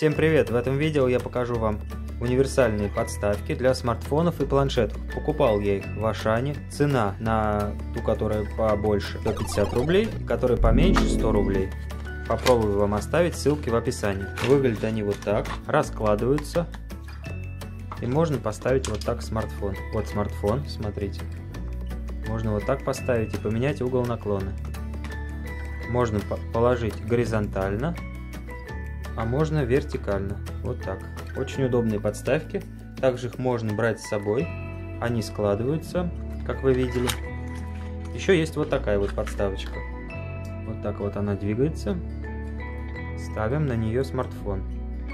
Всем привет! В этом видео я покажу вам универсальные подставки для смартфонов и планшетов. Покупал я их в Ашане. Цена на ту, которая побольше, 150 рублей, которая поменьше, 100 рублей. Попробую вам оставить ссылки в описании. Выглядят они вот так, раскладываются. И можно поставить вот так смартфон. Вот смартфон, смотрите. Можно вот так поставить и поменять угол наклона. Можно положить горизонтально, а можно вертикально. Вот так. Очень удобные подставки. Также их можно брать с собой. Они складываются, как вы видели. Еще есть вот такая вот подставочка. Вот так вот она двигается. Ставим на нее смартфон.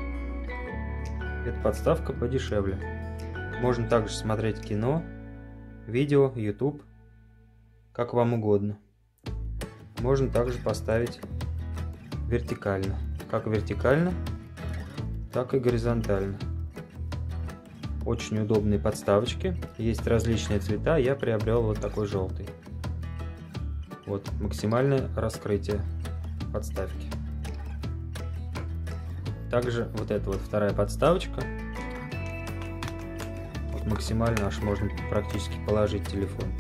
Эта подставка подешевле. Можно также смотреть кино, видео, YouTube, как вам угодно. Можно также поставить вертикально. Как вертикально, так и горизонтально. Очень удобные подставочки. Есть различные цвета. Я приобрел вот такой желтый. Вот максимальное раскрытие подставки. Также вот эта вот вторая подставочка. Вот максимально аж можно практически положить телефон.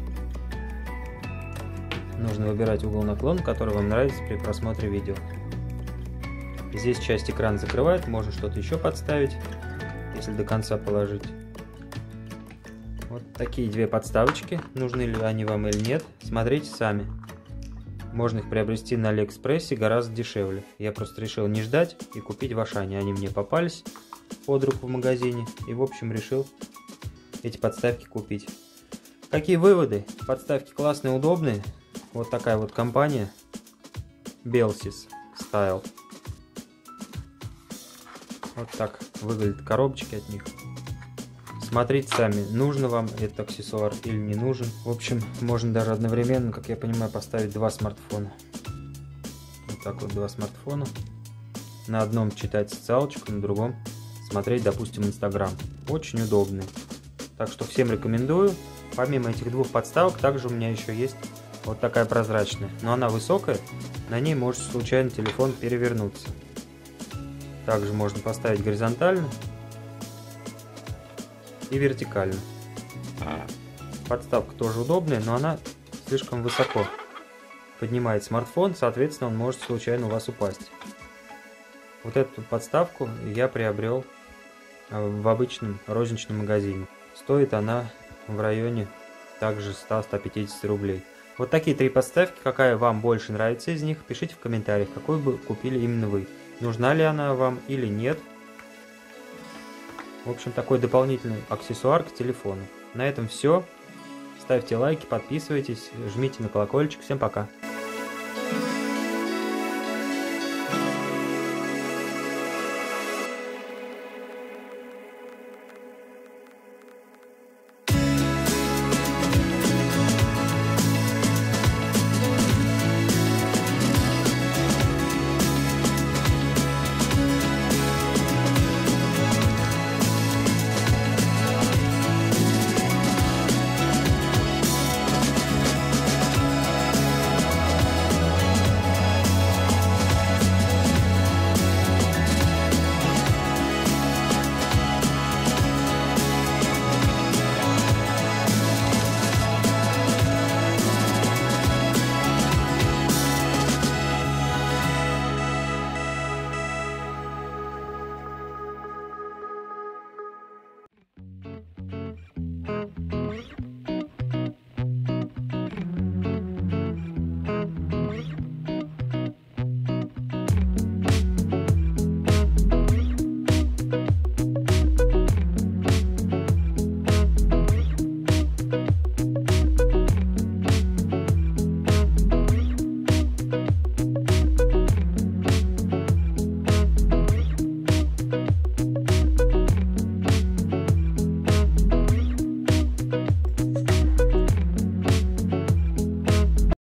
Нужно выбирать угол наклона, который вам нравится при просмотре видео. Здесь часть экрана закрывает, можно что-то еще подставить, если до конца положить. Вот такие две подставочки, нужны ли они вам или нет, смотрите сами. Можно их приобрести на Алиэкспрессе гораздо дешевле. Я просто решил не ждать и купить в Ашане. Они мне попались под руку в магазине и в общем решил эти подставки купить. Какие выводы? Подставки классные, удобные. Вот такая вот компания Belsys Style. Вот так выглядят коробочки от них. Смотрите сами, нужно вам этот аксессуар или не нужен. В общем, можно даже одновременно, как я понимаю, поставить два смартфона. Вот так вот два смартфона. На одном читать социалочку, на другом смотреть, допустим, Инстаграм. Очень удобный. Так что всем рекомендую. Помимо этих двух подставок, также у меня еще есть вот такая прозрачная. Но она высокая, на ней может случайно телефон перевернуться. Также можно поставить горизонтально и вертикально. Подставка тоже удобная, но она слишком высоко поднимает смартфон, соответственно, он может случайно у вас упасть. Вот эту подставку я приобрел в обычном розничном магазине. Стоит она в районе также 100-150 рублей. Вот такие три подставки. Какая вам больше нравится из них, пишите в комментариях, какую бы купили именно вы. Нужна ли она вам или нет. В общем, такой дополнительный аксессуар к телефону. На этом все. Ставьте лайки, подписывайтесь, жмите на колокольчик. Всем пока.